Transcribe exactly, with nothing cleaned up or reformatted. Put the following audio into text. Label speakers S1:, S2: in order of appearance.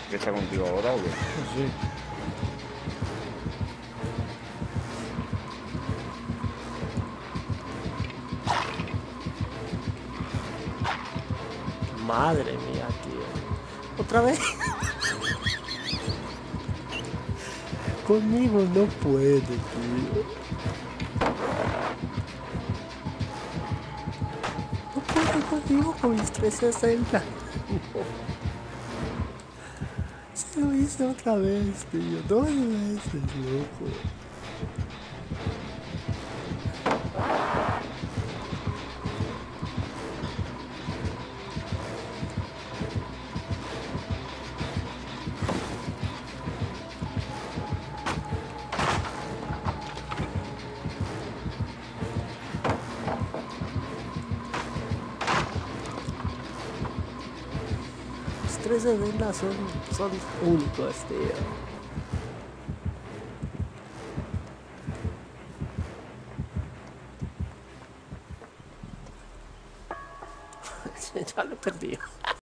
S1: ¿Que está contigo ahora o qué?
S2: Sí. Madre mía, tío. Otra vez. Conmigo no puede, tío. No puede conmigo con mis trescientos sesenta. No. Se lo hice otra vez, tío. Dos veces, loco. Los tres sesenta son, son únicos, tío. Ya lo he perdido.